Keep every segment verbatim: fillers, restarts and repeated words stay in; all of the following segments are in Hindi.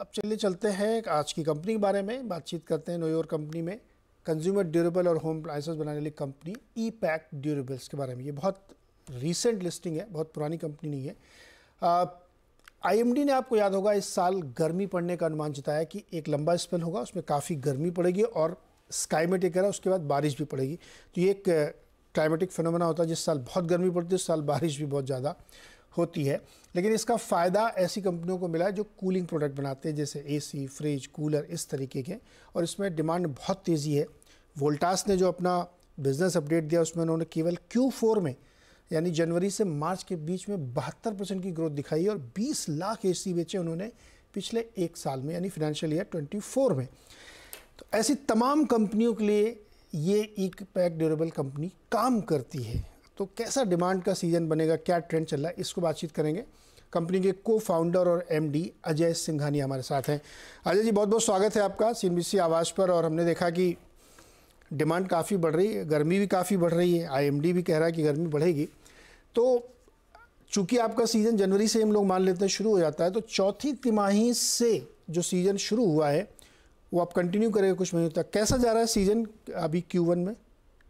चलिए चलते हैं आज की कंपनी के बारे में बातचीत करते हैं। नो योर कंपनी में कंज्यूमर ड्यूरेबल और होम अप्लायंसेस बनाने वाली कंपनी ई पैक ड्यूरेबल्स के बारे में। ये बहुत रीसेंट लिस्टिंग है, बहुत पुरानी कंपनी नहीं है। आईएमडी ने, आपको याद होगा, इस साल गर्मी पड़ने का अनुमान जताया कि एक लंबा स्पेल होगा, उसमें काफ़ी गर्मी पड़ेगी और स्काईमेटिक है, उसके बाद बारिश भी पड़ेगी। तो ये एक क्लाइमेटिक फिनोमेना होता है, जिस साल बहुत गर्मी पड़ती है उस साल बारिश भी बहुत ज़्यादा होती है। लेकिन इसका फ़ायदा ऐसी कंपनियों को मिला है जो कूलिंग प्रोडक्ट बनाते हैं, जैसे एसी, फ्रिज, कूलर, इस तरीके के, और इसमें डिमांड बहुत तेज़ी है। वोल्टास ने जो अपना बिजनेस अपडेट दिया उसमें उन्होंने केवल क्यू फोर में, यानी जनवरी से मार्च के बीच में बहत्तर परसेंट की ग्रोथ दिखाई है और बीस लाख एसी बेचे उन्होंने पिछले एक साल में, यानी फिनेंशियल ईयर चौबीस में। तो ऐसी तमाम कंपनियों के लिए ये ई पैक ड्यूरेबल कंपनी काम करती है। तो कैसा डिमांड का सीजन बनेगा, क्या ट्रेंड चल रहा है, इसको बातचीत करेंगे। कंपनी के को फाउंडर और एमडी अजय सिंघानी हमारे साथ हैं। अजय जी, बहुत बहुत स्वागत है आपका सीएनबीसी आवाज़ पर। और हमने देखा कि डिमांड काफ़ी बढ़ रही है, गर्मी भी काफ़ी बढ़ रही है, आईएमडी भी कह रहा है कि गर्मी बढ़ेगी। तो चूंकि आपका सीज़न जनवरी से हम लोग मान लेते हैं शुरू हो जाता है, तो चौथी तिमाही से जो सीज़न शुरू हुआ है वो आप कंटिन्यू करेंगे कुछ महीनों तक। कैसा जा रहा है सीज़न अभी क्यू वन में?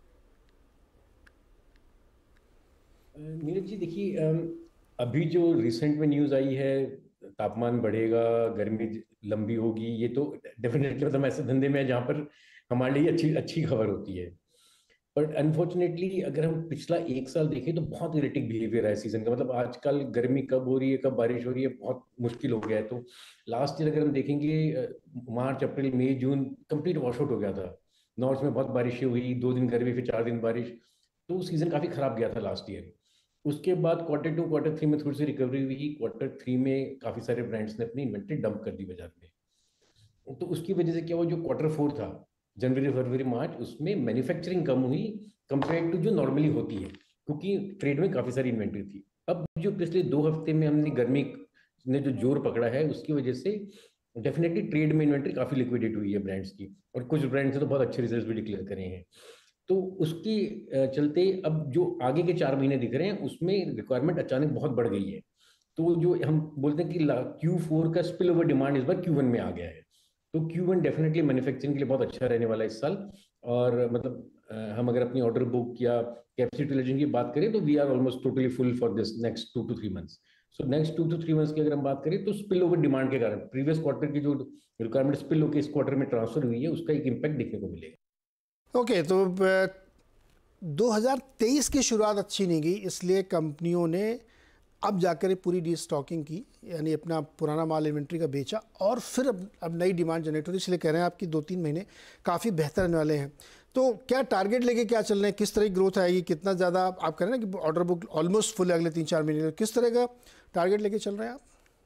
नीरज जी, देखिए, अभी जो रिसेंट में न्यूज़ आई है, तापमान बढ़ेगा, गर्मी लंबी होगी, ये तो डेफिनेटली मतलब ऐसे धंधे में है जहाँ पर हमारे लिए अच्छी अच्छी खबर होती है। बट अनफॉर्चुनेटली अगर हम पिछला एक साल देखें तो बहुत इरेटिक बिहेवियर है सीजन का। मतलब आजकल गर्मी कब हो रही है, कब बारिश हो रही है, बहुत मुश्किल हो गया है। तो लास्ट ईयर अगर हम देखेंगे, मार्च, अप्रैल, मई, जून कंप्लीट वॉश आउट हो गया था। नॉर्थ में बहुत बारिशें हुई, दो दिन गर्मी फिर चार दिन बारिश, तो सीजन काफी खराब गया था लास्ट ईयर। उसके बाद क्वार्टर टू क्वार्टर थ्री में थोड़ी सी रिकवरी हुई। क्वार्टर थ्री में काफी सारे ब्रांड्स ने अपनी इन्वेंट्री डंप कर दी बाजार में। तो उसकी वजह से क्या हुआ, जो क्वार्टर फोर था, जनवरी फरवरी मार्च, उसमें मैन्युफैक्चरिंग कम हुई कंपेयर टू जो नॉर्मली होती है, क्योंकि ट्रेड में काफी सारी इन्वेंट्री थी। अब जो पिछले दो हफ्ते में हमने गर्मी ने जो जोर पकड़ा है, उसकी वजह से डेफिनेटली ट्रेड में इन्वेंट्री काफी लिक्विडेट हुई है ब्रांड्स की, और कुछ ब्रांड्स ने तो बहुत अच्छे रिजल्ट भी डिक्लेयर करे हैं। तो उसकी चलते अब जो आगे के चार महीने दिख रहे हैं उसमें रिक्वायरमेंट अचानक बहुत बढ़ गई है। तो जो हम बोलते हैं कि क्यू फोर का स्पिल ओवर डिमांड इस बार क्यू वन में आ गया है। तो क्यू वन डेफिनेटली मैन्युफैक्चरिंग के लिए बहुत अच्छा रहने वाला है इस साल। और मतलब हम अगर अपनी ऑर्डर बुक या कैपेसिटी यूटिलाइजेशन की बात करें तो we are almost totally full for this next two to three months. So next two to three months की अगर हम बात करें तो स्पिल ओवर डिमांड के कारण प्रीवियस क्वार्टर की जो रिक्वायरमेंट स्पिल होकर इस क्वार्टर में ट्रांसफर हुई है, उसका एक इम्पैक्ट देखने को मिलेगा। ओके okay, तो दो हज़ार तेईस की शुरुआत अच्छी नहीं गई, इसलिए कंपनियों ने अब जाकर पूरी डी स्टॉकिंग की, यानी अपना पुराना माल इन्वेंट्री का बेचा और फिर अब अब नई डिमांड जनरेट हो रही, इसलिए कह रहे हैं आपकी दो तीन महीने काफ़ी बेहतर रहने वाले हैं। तो क्या टारगेट लेके क्या चल रहे हैं, किस तरह की ग्रोथ आएगी, कितना ज़्यादा आप कह रहे हैं ना कि ऑर्डर बुक ऑलमोस्ट फुल है अगले तीन चार महीने, किस तरह का टारगेट लेके चल रहे हैं आप?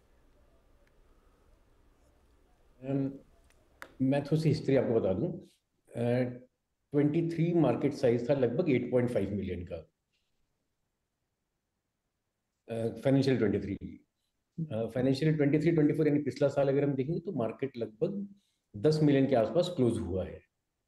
um, मैं थोड़ी सी हिस्ट्री आपको बता दूं। ट्वेंटी थ्री मार्केट साइज था लगभग एट पॉइंट फाइव मिलियन का, financial twenty three. Financial twenty three twenty four यानी पिछला साल अगर हम देखेंगे तो मार्केट लगभग दस मिलियन के आसपास क्लोज हुआ है।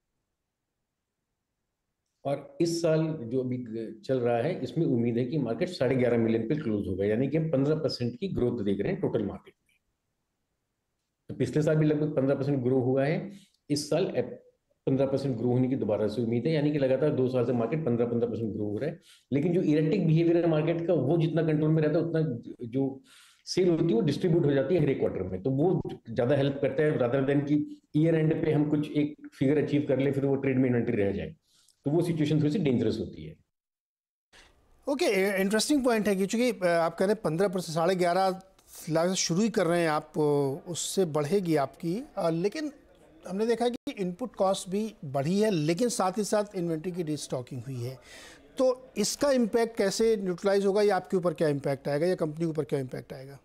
और इस साल जो अभी चल रहा है इसमें उम्मीद है कि मार्केट साढ़े ग्यारह मिलियन पे क्लोज होगा, यानी कि हम पंद्रह परसेंट की ग्रोथ देख रहे हैं टोटल मार्केट में। तो पिछले साल भी लगभग पंद्रह परसेंट ग्रो हुआ है, इस साल पंद्रह परसेंट ग्रो होने की दोबारा से उम्मीद है, यानी कि लगातार दो साल से मार्केट पंद्रह पंद्रह परसेंट ग्रो हो रहा है। लेकिन जो इरेक्टिक बिहेवियर है मार्केट का, वो जितना कंट्रोल में रहता है उतना जो सेल होती है वो डिस्ट्रीब्यूट हो जाती है हर एक क्वार्टर में, तो वो ज्यादा हेल्प करता है रादर देन कि ईयर एंड पे हम कुछ एक फिगर अचीव कर ले फिर वो ट्रेड में इन्वेंट्री रह जाए, तो वो सिचुएशन थोड़ी सी डेंजरस होती है। ओके, इंटरेस्टिंग पॉइंट है कि चूंकि आप कह रहे हैं पंद्रह परसेंट साढ़े ग्यारह लाख शुरू ही कर रहे हैं आप, उससे बढ़ेगी आपकी, लेकिन हमने देखा कि इनपुट कॉस्ट भी बढ़ी है, लेकिन साथ ही साथ इन्वेंट्री की डिस्टॉकिंग हुई है। तो इसका इम्पैक्ट कैसे न्यूट्रलाइज होगा, या आपके ऊपर क्या इम्पैक्ट आएगा, या कंपनी के ऊपर क्या इम्पैक्ट आएगा?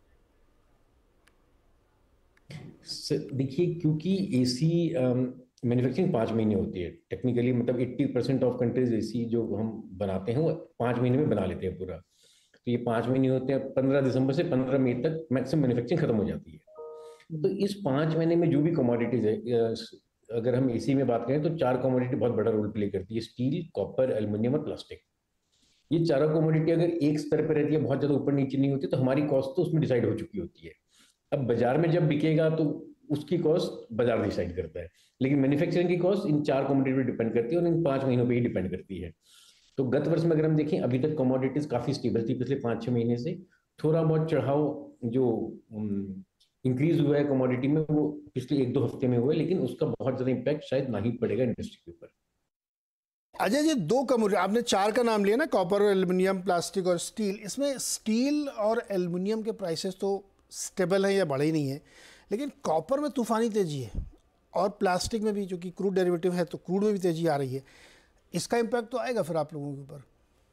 देखिए, क्योंकि एसी मैन्युफैक्चरिंग पाँच महीने होती है टेक्निकली, मतलब अस्सी परसेंट ऑफ कंट्रीज एसी जो हम बनाते हैं वो पाँच महीने में बना लेते हैं पूरा। तो ये पाँच महीने होते हैं, पंद्रह दिसंबर से पंद्रह मई तक मैक्सिमम मैन्युफैक्चरिंग खत्म हो जाती है। तो इस पाँच महीने में जो भी कमोडिटीज है, अगर हम एसी में बात करें तो चार कमोडिटी बहुत बड़ा रोल प्ले करती है, स्टील, कॉपर, एल्युमिनियम और प्लास्टिक। ये चारों कमोडिटी अगर एक स्तर पर रहती है, बहुत ज़्यादा ऊपर नीचे नहीं होती, तो हमारी कॉस्ट तो उसमें डिसाइड हो चुकी होती है। अब बाजार में जब बिकेगा तो उसकी कॉस्ट बाजार डिसाइड करता है, लेकिन मैन्युफैक्चरिंग की कॉस्ट इन चार कमोडिटी पे डिपेंड करती है और इन पांच महीनों पे ही डिपेंड करती है। तो गत वर्ष में अगर हम देखें, अभी तक कमोडिटीज काफी स्टेबल थी पिछले पाँच छह महीने से। थोड़ा बहुत चढ़ाव जो इंक्रीज हुआ है कमोडिटी में वो पिछले एक दो हफ्ते में हुआ है, लेकिन उसका बहुत ज्यादा इम्पैक्ट शायद ना ही पड़ेगा इंडस्ट्री के ऊपर। अजय जी, दो कमोडिटी आपने चार का नाम लिया ना, कॉपर, एल्युमिनियम, प्लास्टिक और स्टील। इसमें स्टील और एल्युमिनियम के प्राइसेस तो स्टेबल है या बढ़े ही नहीं है, लेकिन कॉपर में तूफानी तेजी है और प्लास्टिक में भी, जो कि क्रूड डेरिवेटिव है, तो क्रूड में भी तेजी आ रही है। इसका इम्पैक्ट तो आएगा फिर आप लोगों के ऊपर।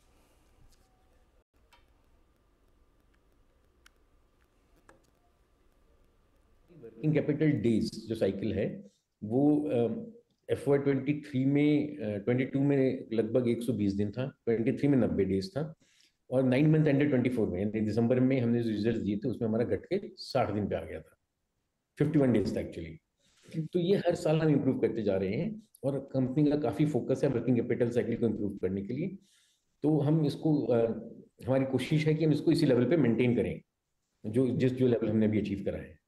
वर्किंग कैपिटल डेज जो साइकिल है वो एफ वाई ट्वेंटी थ्री में ट्वेंटी टू में लगभग एक सौ बीस दिन था, ट्वेंटी थ्री में नब्बे डेज था, और nine month ended twenty four में, यानी दिसंबर में हमने जो रिजल्ट दिए थे उसमें हमारा घट के साठ दिन पे आ गया था, फिफ्टी वन डेज था एक्चुअली। तो ये हर साल हम इम्प्रूव करते जा रहे हैं और कंपनी का काफी फोकस है वर्किंग कैपिटल साइकिल को इम्प्रूव करने के लिए। तो हम इसको uh, हमारी कोशिश है कि हम इसको इसी लेवल पे मेंटेन करें जो जिस जो लेवल हमने अभी अचीव करा है।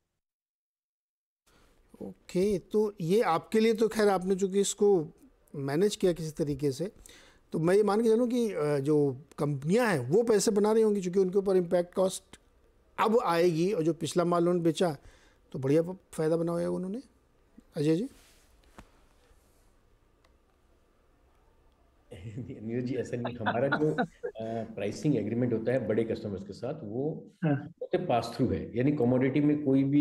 ओके okay, तो ये आपके लिए तो खैर आपने चूंकि इसको मैनेज किया किसी तरीके से, तो मैं ये मान के चलूँ कि जो कंपनियां हैं वो पैसे बना रही होंगी, चूंकि उनके ऊपर इम्पैक्ट कॉस्ट अब आएगी, और जो पिछला माल उन्होंने बेचा तो बढ़िया फ़ायदा बना हुआ उन्होंने। अजय जी। नीरज जी, ऐसा नहीं, हमारा जो प्राइसिंग एग्रीमेंट होता है बड़े कस्टमर्स के साथ वो होते पास थ्रू है, यानी कमोडिटी में कोई भी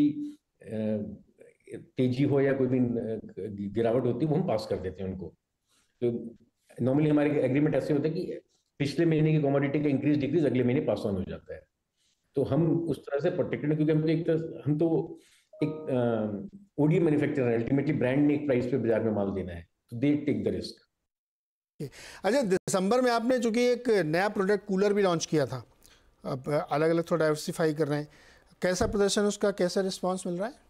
तेजी हो या कोई भी गिरावट होती है वो हम पास कर देते हैं उनको। तो नॉर्मली हमारे एग्रीमेंट ऐसे होते हैं कि पिछले महीने की कमोडिटी का इंक्रीज डिक्रीज अगले महीने पास ऑन हो जाता है। तो हम उस तरह से प्रोटेक्टेड हैं, क्योंकि हम तो एक तरह हम तो एक ओडीएम मैन्युफैक्चरर है, अल्टीमेटली ब्रांड ने एक प्राइस पे बाजार में माल देना है, तो दे टेक द रिस्क। अच्छा, दिसंबर में आपने चूंकि एक नया प्रोडक्ट कूलर भी लॉन्च किया था, अब अलग अलग थोड़ा डाइवर्सिफाई कर रहे हैं, कैसा प्रदर्शन उसका, कैसा रिस्पांस मिल रहा है?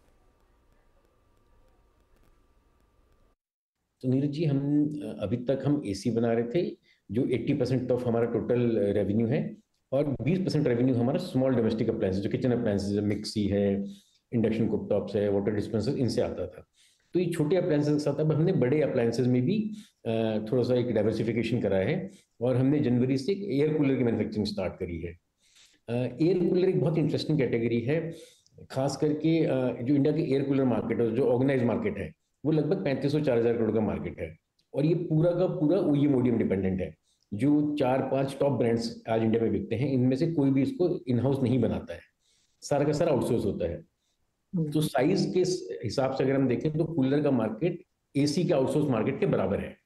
तो नीरज जी, हम अभी तक हम एसी बना रहे थे जो अस्सी परसेंट ऑफ हमारा टोटल रेवेन्यू है, और बीस परसेंट रेवेन्यू हमारा स्मॉल डोमेस्टिक अप्लायंसेस जो किचन अप्लायंसेस, मिक्सी है, इंडक्शन कुकटॉप्स है, वाटर डिस्पेंसर, इनसे आता था। तो ये छोटे अप्लायंसेस के साथ अब हमने बड़े अप्लायंसेस में भी थोड़ा सा एक डाइवर्सिफिकेशन करा है, और हमने जनवरी से एयर कूलर की मैन्युफैक्चरिंग स्टार्ट करी है। एयर कूलर एक बहुत इंटरेस्टिंग कैटेगरी है, खास करके जो इंडिया के एयर कूलर मार्केट है, जो ऑर्गेनाइज मार्केट है, वो लगभग पैंतीस सौ चार हजार करोड़ का मार्केट है, और ये पूरा का पूरा ओईएम ओडीएम डिपेंडेंट है। जो चार पांच टॉप ब्रांड्स आज इंडिया में बिकते हैं, इनमें से कोई भी इसको इन हाउस नहीं बनाता है, सारा का सारा आउटसोर्स होता है। तो साइज के हिसाब से अगर हम देखें तो कूलर का मार्केट एसी के आउटसोर्स मार्केट के बराबर है।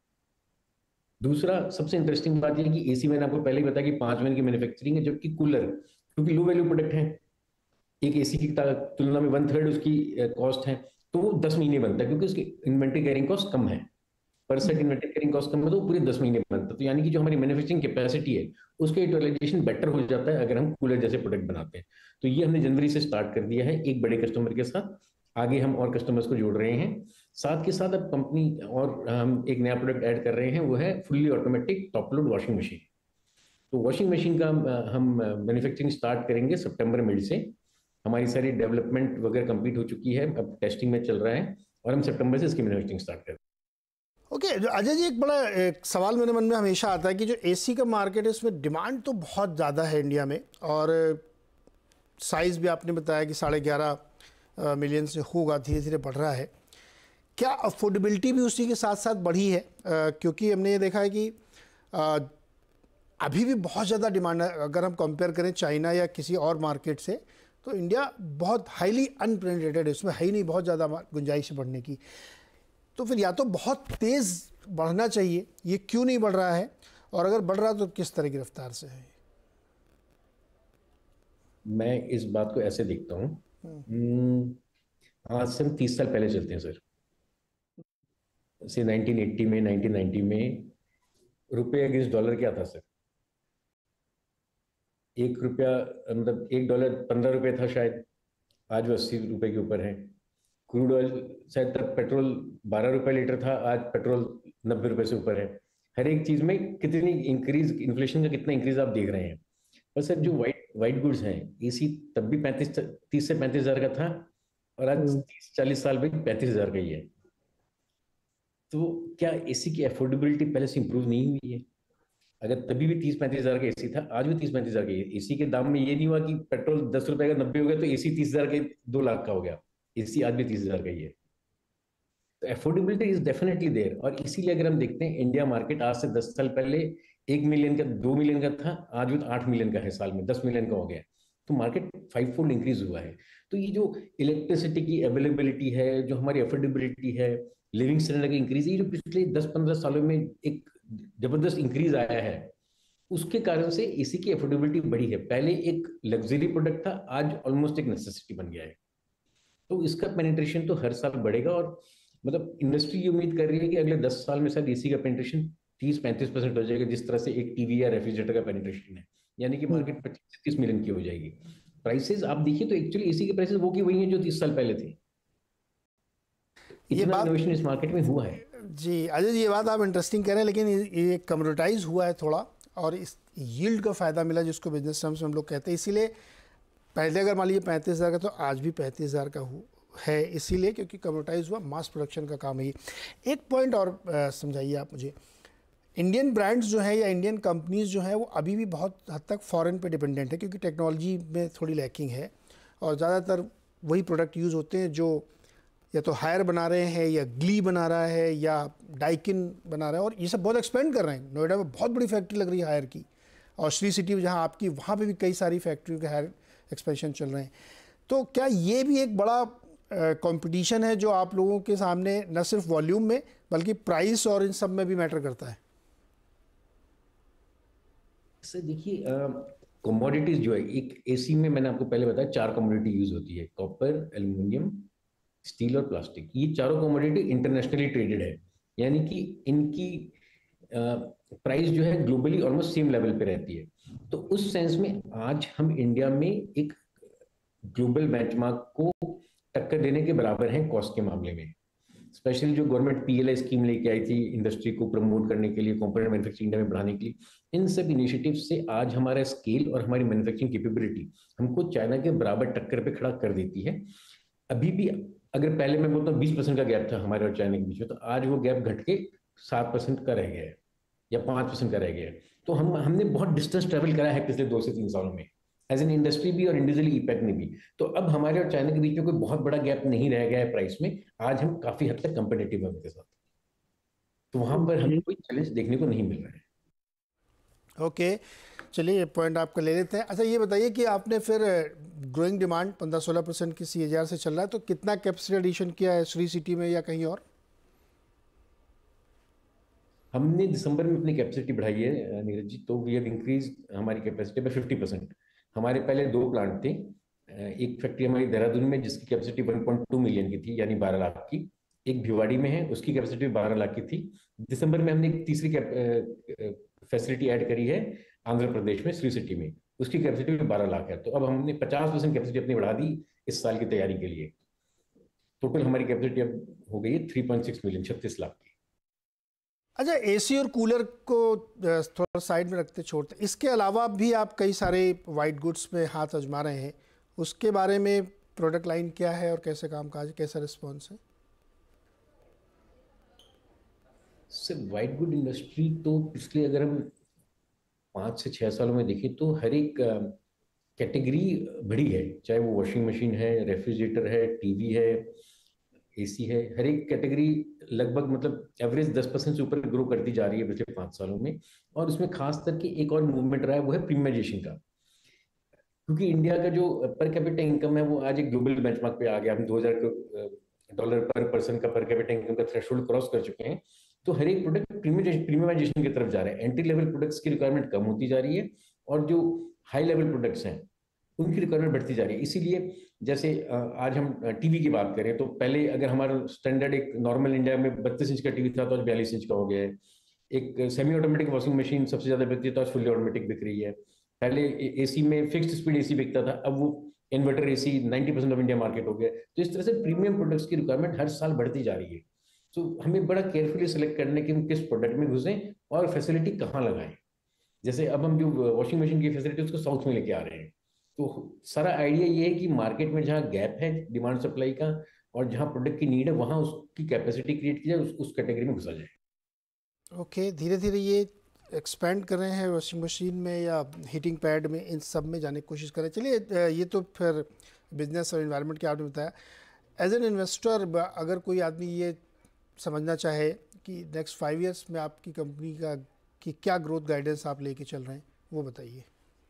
दूसरा सबसे इंटरेस्टिंग बात यह है कि एसी मैंने आपको पहले ही बताया कि पांच महीने की मैन्युफैक्चरिंग है, जबकि कूलर क्योंकि लो वैल्यू प्रोडक्ट है, एक एसी की तुलना में वन थर्ड उसकी कॉस्ट है, तो वो दस महीने बनता है, क्योंकि उसकी इन्वेंट्री कैरिंग कॉस्ट कम है, पर सेट इन्वेंट्री कैरिंग कॉस्ट कम है, तो पूरे दस महीने बनता है। तो यानी कि जो हमारी मैन्युफैक्चरिंग कैपेसिटी है उसका यूटिलाइजेशन बेटर हो जाता है अगर हम कूलर जैसे प्रोडक्ट बनाते हैं। तो ये हमने जनवरी से स्टार्ट कर दिया है एक बड़े कस्टमर के साथ, आगे हम और कस्टमर्स को जोड़ रहे हैं। साथ के साथ अब कंपनी और हम एक नया प्रोडक्ट ऐड कर रहे हैं, वो है fully automatic top load washing machine. तो वॉशिंग मशीन का हम मैन्युफैक्चरिंग स्टार्ट करेंगे सितंबर मिड से। हमारी सारी डेवलपमेंट वगैरह कंप्लीट हो चुकी है, अब टेस्टिंग में चल रहा है, और हम सितंबर से इसकी मैन्युफैक्चरिंग स्टार्ट करेंगे। ओके okay, अजय जी, एक बड़ा एक सवाल मेरे मन में हमेशा आता है कि जो एसी का मार्केट है उसमें डिमांड तो बहुत ज़्यादा है इंडिया में, और साइज़ भी आपने बताया कि साढ़े ग्यारह मिलियन से होगा, धीरे धीरे बढ़ रहा है। क्या अफोर्डेबिलिटी भी उसी के साथ साथ बढ़ी है? आ, क्योंकि हमने ये देखा है कि आ, अभी भी बहुत ज़्यादा डिमांड है। अगर हम कंपेयर करें चाइना या किसी और मार्केट से, तो इंडिया बहुत हाईली अनपेनिट्रेटेड है, इसमें है ही नहीं बहुत ज़्यादा गुंजाइश बढ़ने की। तो फिर या तो बहुत तेज़ बढ़ना चाहिए, ये क्यों नहीं बढ़ रहा है, और अगर बढ़ रहा है तो किस तरह की रफ्तार से है? मैं इस बात को ऐसे देखता हूँ, आज से हम तीस साल पहले चलते हैं सर, से नाइनटीन एटी में नाइनटीन नाइंटी में रुपये अगेंस्ट डॉलर क्या था सर? एक रुपया मतलब एक डॉलर पंद्रह रुपये था शायद, आज वो अस्सी रुपये के ऊपर है। क्रूड ऑयल शायद तब पेट्रोल बारह रुपये लीटर था, आज पेट्रोल नब्बे रुपये से ऊपर है। हर एक चीज़ में कितनी इंक्रीज, इन्फ्लेशन का कितना इंक्रीज आप देख रहे हैं। बस सर जो वाइट वाइट गुड्स हैं, एसी तब भी पैंतीस तीस से पैंतीस हजार का था, और आज हम्म, तीस चालीस साल में पैंतीस हजार का ही है। तो क्या एसी की अफोर्डेबिलिटी पहले से इंप्रूव नहीं हुई है? अगर तभी भी तीस पैंतीस हजार का एसी था, आज भी तीस पैंतीस हजार का एसी के दाम में ये नहीं हुआ कि पेट्रोल दस रुपए का नब्बे हो गया तो एसी तीस हजार के दो लाख का हो गया। एसी आज भी तीस हजार का ही है। तो अफोर्डेबिलिटी इज डेफिनेटली देयर, और इसीलिए अगर हम देखते हैं इंडिया मार्केट आज से दस साल पहले एक मिलियन का दो मिलियन का था, आज वो आठ मिलियन का है, साल में दस मिलियन का हो गया। तो मार्केट फाइव फोल्ड इंक्रीज हुआ है। तो ये जो इलेक्ट्रिसिटी की अवेलेबिलिटी है, जो हमारी अफोर्डेबिलिटी है, लिविंग स्टैंडर्ड की इंक्रीज, ये जो पिछले दस पंद्रह सालों में एक जबरदस्त इंक्रीज आया है, उसके कारण से एसी की अफोर्डेबिलिटी बढ़ी है। पहले एक लग्जरी प्रोडक्ट था, आज ऑलमोस्ट एक नेसेसिटी बन गया है। तो इसका पेनिट्रेशन तो हर साल बढ़ेगा, और मतलब इंडस्ट्री ये उम्मीद कर रही है कि अगले दस साल में शायद एसी का पेनिट्रेशन तीस पैंतीस परसेंट हो जाएगा, जिस तरह से एक टीवी या रेफ्रिजरेटर का पेनिट्रेशन है। यानी कि हम्म। मार्केट पच्चीस से तीस मिलियन की हो जाएगी। प्राइसेस आप देखिए तो एक्चुअली एसी के प्राइसेस वो की वही है जो तीस साल पहले थे। ये इतना बात, इनोवेशन इस मार्केट में हुआ है। जी अजय जी, ये बात आप इंटरेस्टिंग कह रहे हैं, लेकिन ये ये कमोडिटाइज हुआ है थोड़ा, और इस यील्ड का फ़ायदा मिला जिसको बिजनेस टर्म्स में हम लोग कहते हैं। इसीलिए पहले अगर मान लीजिए पैंतीस हज़ार का, तो आज भी पैंतीस हज़ार का हु- है, इसीलिए क्योंकि कमोडिटाइज हुआ, मास प्रोडक्शन का काम है ये। एक पॉइंट और अ, समझाइए आप मुझे, इंडियन ब्रांड्स जो है या इंडियन कंपनीज जो हैं वो अभी भी बहुत हद तक फॉरेन पे डिपेंडेंट है, क्योंकि टेक्नोलॉजी में थोड़ी लैकिंग है, और ज़्यादातर वही प्रोडक्ट यूज़ होते हैं जो या तो हायर बना रहे हैं, या ग्ली बना रहा है, या डाइकिन बना रहा है, और ये सब बहुत एक्सपेंड कर रहे हैं। नोएडा में बहुत बड़ी फैक्ट्री लग रही है हायर की, और श्री सिटी जहाँ आपकी, वहाँ पे भी कई सारी फैक्ट्रियों के हायर एक्सपेंशन चल रहे हैं। तो क्या ये भी एक बड़ा कंपटीशन है जो आप लोगों के सामने, न सिर्फ वॉल्यूम में बल्कि प्राइस और इन सब में भी मैटर करता है? सर देखिए, कमोडिटीज जो है, एक एसी में मैंने आपको पहले बताया चार कमोडिटी यूज होती है: कॉपर, एल्यूमिनियम, स्टील और प्लास्टिक। ये चारों कमोडिटी इंटरनेशनली ट्रेडेड है, यानी कि इनकी प्राइस जो है ग्लोबली ऑलमोस्ट सेम लेवल पे रहती है। तो उस सेंस में आज हम इंडिया में एक ग्लोबल बेंचमार्क को टक्कर देने के बराबर हैं कॉस्ट के मामले में। स्पेशली जो गवर्नमेंट पीएलआई स्कीम लेके आई थी इंडस्ट्री को प्रमोट करने के लिए, कंपोनेंट मैन्युफैक्चरिंग इंडिया में बढ़ाने के लिए, इन सब इनिशिएटिव से आज हमारा स्केल और हमारी मैन्युफैक्चरिंग कैपेबिलिटी हमको चाइना के बराबर टक्कर पे खड़ा कर देती है। अभी भी अगर पहले मैं बोलता हूँ बीस परसेंट का गैप था हमारे और चाइना के बीच में, तो आज वो गैप घट के सात परसेंट का रह गया है, या पांच परसेंट का रह गया है। तो हम हमने बहुत डिस्टेंस ट्रेवल करा है पिछले दो से तीन सालों में, एज एन इंडस्ट्री भी और इंडिविजुअली ईपैक ने भी। तो अब हमारे और चाइना के बीच में कोई बहुत बड़ा गैप नहीं रह गया है प्राइस में। आज हम काफी हद तक कंपेटिटिव हैं उनके साथ, तो वहां पर हमें कोई चैलेंज देखने को नहीं मिल रहा है। ओके, चलिए ये पॉइंट आपका ले लेते हैं। अच्छा ये बताइए कि आपने फिर ग्रोइंग डिमांड पंद्रह सोलह परसेंट की सी एच आर से चल रहा है, तो कितना कैपेसिटी एडिशन किया है श्री सिटी में या कहीं और? हमने दिसंबर में अपनी कैपेसिटी बढ़ाई है नीरज जी, तो वी हैव इंक्रीज हमारी कैपेसिटी बाय फिफ्टी परसेंट। हमारे पहले दो प्लांट थे, एक फैक्ट्री हमारी देहरादून में जिसकी capacity one point two million की थी, यानी बारह लाख की। एक भिवाड़ी में है, उसकी कैपेसिटी बारह लाख की थी। दिसंबर में हमने एक तीसरी फैसिलिटी ऐड करी है आंध्र प्रदेश में, श्री सिटी में, उसकी कैपेसिटी भी बारह लाख है। तो अब हमने पचास परसेंट कैपेसिटी अपनी बढ़ा दी इस साल की तैयारी के लिए। टोटल हमारी कैपेसिटी अब हो गई है थ्री पॉइंट सिक्स मिलियन, छत्तीस लाख की। अच्छा, एसी और कूलर को अ, थोड़ा साइड में रखते छोड़ते, इसके अलावा भी आप कई सारे वाइट गुड्स में हाथ आजमा रहे हैं, उसके बारे में प्रोडक्ट लाइन क्या है और कैसे काम काज, कैसा रिस्पॉन्स है? सर वाइट गुड इंडस्ट्री तो पिछले अगर हम पाँच से छह सालों में देखें तो हर एक कैटेगरी बढ़ी है, चाहे वो वॉशिंग मशीन है, रेफ्रिजरेटर है, टीवी है, एसी है। हर एक कैटेगरी लगभग मतलब एवरेज दस परसेंट से ऊपर ग्रो करती जा रही है पिछले पाँच सालों में। और उसमें खास करके एक और मूवमेंट रहा है, वो है प्रीमियमाइजेशन का। क्योंकि इंडिया का जो पर कैपिटा इनकम है वो आज एक ग्लोबल बेंचमार्क पे आ गया, हम दो हज़ार डॉलर पर पर्सन का पर कैपिटा इनकम का थ्रेशोल्ड क्रॉस कर चुके हैं। तो हर एक प्रोडक्ट प्रीमियमाइजेशन की तरफ जा रहा है, एंट्री लेवल प्रोडक्ट्स की रिक्वायरमेंट कम होती जा रही है, और जो हाई लेवल प्रोडक्ट्स हैं उनकी रिक्वायरमेंट बढ़ती जा रही है। इसीलिए जैसे आज हम टीवी की बात करें तो पहले अगर हमारा स्टैंडर्ड एक नॉर्मल इंडिया में बत्तीस इंच का टीवी था तो आज बयालीस इंच का हो गया है। एक सेमी ऑटोमेटिक वॉशिंग मशीन सबसे ज्यादा बिकती है तो आज फुल्ली ऑटोमेटिक बिक रही है। पहले एसी में फिक्स्ड स्पीड एसी बिकता था, अब वो inverter AC ninety percent of India market हो गया। तो इस तरह से प्रीमियम प्रोडक्ट्स की रिक्वायरमेंट हर साल बढ़ती जा रही है। तो हमें बड़ा केयरफुली सिलेक्ट करने की हम किस प्रोडक्ट में घुसें और फैसिलिटी कहाँ लगाएं। जैसे अब हम जो वॉशिंग मशीन की फैसिलिटी उसको साउथ में लेके आ रहे हैं, तो सारा आइडिया ये है कि मार्केट में जहाँ गैप है डिमांड सप्लाई का और जहाँ प्रोडक्ट की नीड है वहाँ उसकी कैपेसिटी क्रिएट की जाए, उस, उस कैटेगरी में घुसा जाए। ओके, धीरे धीरे ये एक्सपेंड कर रहे हैं वॉशिंग मशीन में या हीटिंग पैड में, इन सब में जाने की कोशिश करें। चलिए, ये तो फिर बिजनेस और इन्वायरमेंट के आपने बताया। एज एन इन्वेस्टर अगर कोई आदमी ये समझना चाहे कि नेक्स्ट फाइव इयर्स में आपकी कंपनी का कि क्या ग्रोथ गाइडेंस आप लेके चल रहे हैं, वो बताइए।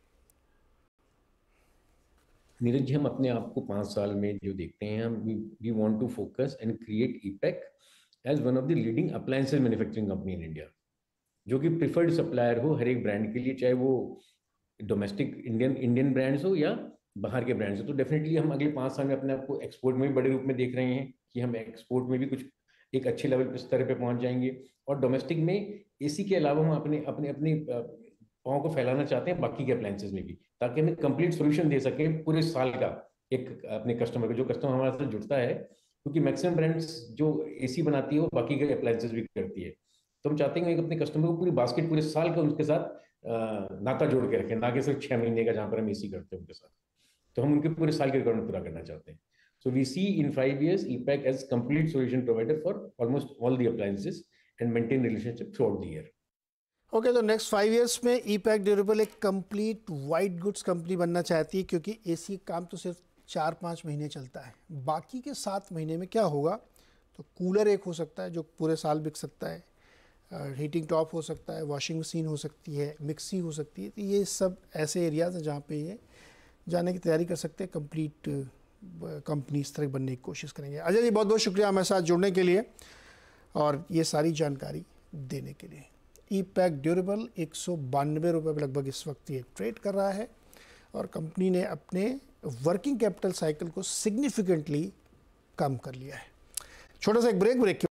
नीरज जी, हम अपने आप को पाँच साल में जो देखते हैं, हम we want to focus and create Epack as one of the leading appliances manufacturing company in India, जो कि प्रिफर्ड सप्लायर हो हर एक ब्रांड के लिए, चाहे वो डोमेस्टिक इंडियन इंडियन ब्रांड्स हो या बाहर के ब्रांड्स हो। तो डेफिनेटली हम अगले पाँच साल में अपने आप को एक्सपोर्ट में भी बड़े रूप में देख रहे हैं कि हम एक्सपोर्ट में भी कुछ एक अच्छे लेवल पर स्तर पे पहुंच जाएंगे, और डोमेस्टिक में इसी के अलावा हम अपने अपने अपने पाँव को फैलाना चाहते हैं बाकी के अप्लायंसेज में भी, ताकि हमें कंप्लीट सोल्यूशन दे सके पूरे साल का एक अपने कस्टमर को, जो कस्टमर हमारे साथ जुड़ता है, क्योंकि मैक्सिमम ब्रांड्स जो एसी बनाती है वो बाकी के अप्लायंसेज भी करती है। तो हम चाहते हैं कि अपने कस्टमर को पूरी बास्केट पूरे साल का उनके साथ नाता जोड़ के रखें, ना कि सिर्फ छह महीने का जहां पर हम एसी करते हैं उनके साथ। तो हम उनके पूरे साल के रिक्वायरमेंट पूरा करना चाहते हैं। So we see in five years E-Pack as complete solution provider for almost all the appliances and maintain relationship throughout the year. Okay, तो नेक्स्ट फाइव इयर्स में ई-पैक ड्यूरेबल एक कंप्लीट वाइट गुड्स कंपनी बनना चाहती है, क्योंकि एसी काम तो सिर्फ चार पाँच महीने चलता है। बाकी के सात महीने में क्या होगा? तो कूलर एक हो सकता है जो पूरे साल बिक सकता है, हीटिंग टॉप हो सकता है, वॉशिंग मशीन हो सकती है, मिक्सी हो सकती है। तो ये सब ऐसे एरियाज़ हैं जहाँ पे ये जाने की तैयारी कर सकते हैं। कंप्लीट कंपनी इस तरह बनने की कोशिश करेंगे। अजय जी, बहुत बहुत शुक्रिया हमारे साथ जुड़ने के लिए और ये सारी जानकारी देने के लिए। ई-पैक ड्यूरेबल एक सौ बानवे रुपये लगभग इस वक्त ये ट्रेड कर रहा है और कंपनी ने अपने वर्किंग कैपिटल साइकिल को सिग्निफिकेंटली कम कर लिया है। छोटा सा एक ब्रेक ब्रेक